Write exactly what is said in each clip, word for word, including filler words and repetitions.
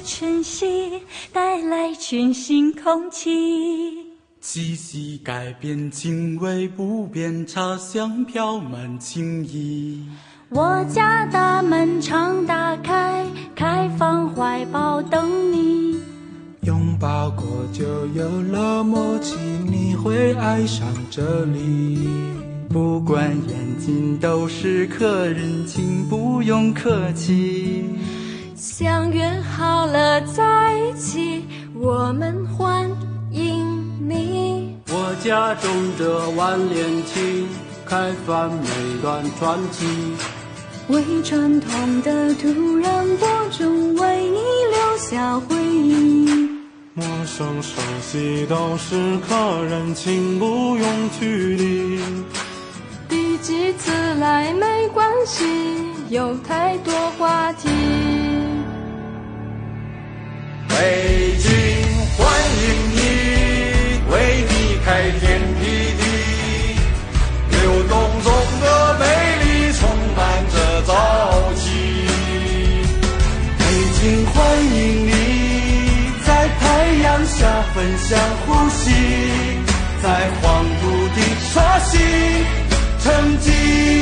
晨曦，带来全新空气。 气息改变，情味不变，茶香飘满情意。 我家大门常打开，开放怀抱等你。 拥抱过就有了默契，你会爱上这里。 不管眼睛都是客人，请不用客气。 相约好了在一起，我们欢迎你。 我家种着万年青，开放每段传奇。 为传统的土壤播种，为你留下回忆。 陌生熟悉都是客人，请不用距离。 第几次来没关系，有太多话题。 北京欢迎你，为你开天辟地，流动中的美丽充满着朝气。 北京欢迎你，在太阳下分享呼吸，在黄土地刷新成绩。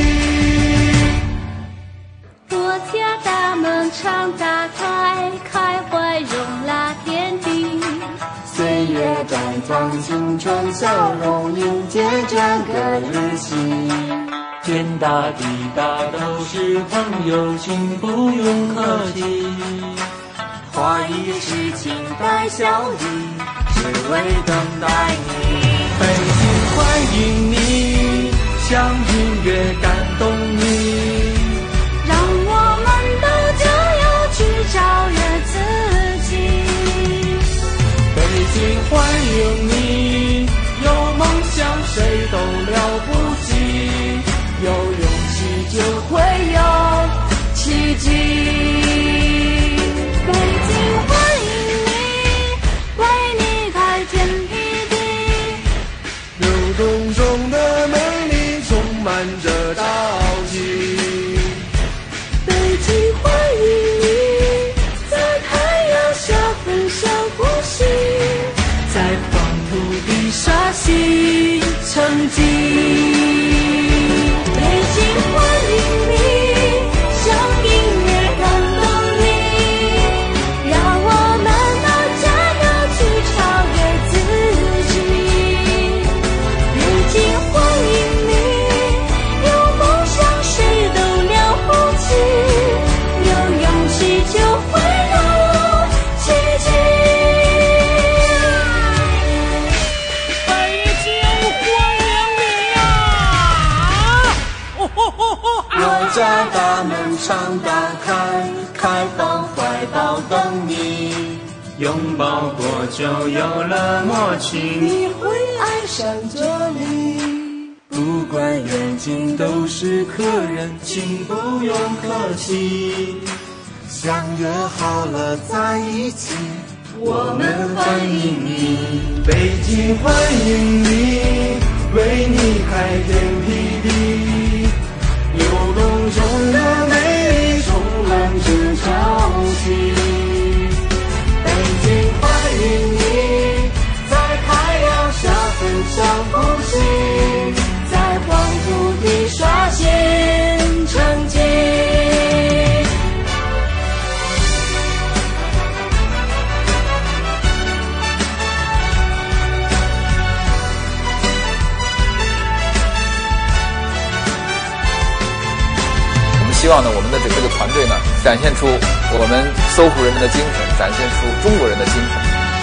我家大门常打开，开怀容纳天地。 岁月绽放青春笑容，迎接这个日期。 天大地大都是朋友，请不用客气。 花一世情带笑意，只为等待你。 北京欢迎你，像音乐感动你。 让我们都加油去超越自己。 北京欢迎你，有梦想谁都了不起， 有勇气就会有奇迹。北京欢迎你，为你开天辟地。 流动中的美丽充满着朝气。 北京欢迎你，在太阳下分享呼吸， 在黄土地刷新成绩。 北京欢迎你，像音乐感动你，让我们都加油去超越自己。北京欢迎你，有梦想谁都了不起，有勇气就会有奇迹。 北京欢迎你呀！哦吼吼吼！ 我家大门常打开，开放怀抱等你。 拥抱过就有了默契， 你会爱上这里。 不管远近都是客人，请不用客气。 相约好了在一起， 我们欢迎你。 北京欢迎你，为你开天辟地。流动中的美丽充满着朝气。 北京欢迎你，在太阳下分享呼吸，在黄土地刷新成绩。 希望呢，我们的这个团队呢，展现出我们搜狐人民的精神，展现出中国人的精神。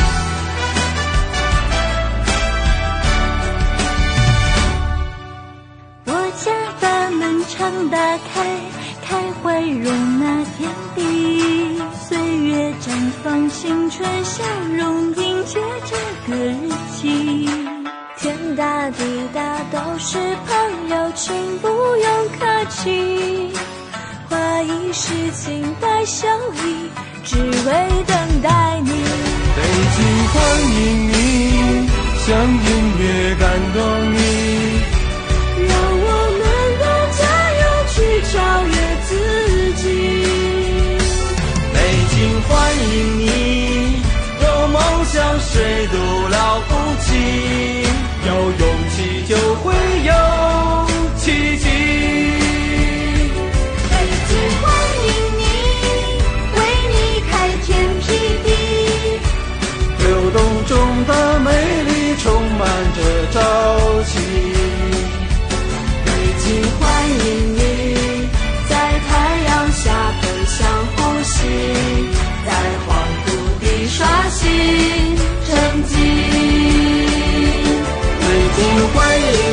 我家大门常打开，开怀容纳天地。岁月绽放青春笑容，迎接这个日期。天大地大都是朋友，请不用客气。花一世情带笑意，只为等待你。 北京欢迎你，像音乐感动你。 让我们都加油去超越自己。 北京欢迎你， 刷新成绩。 北京欢迎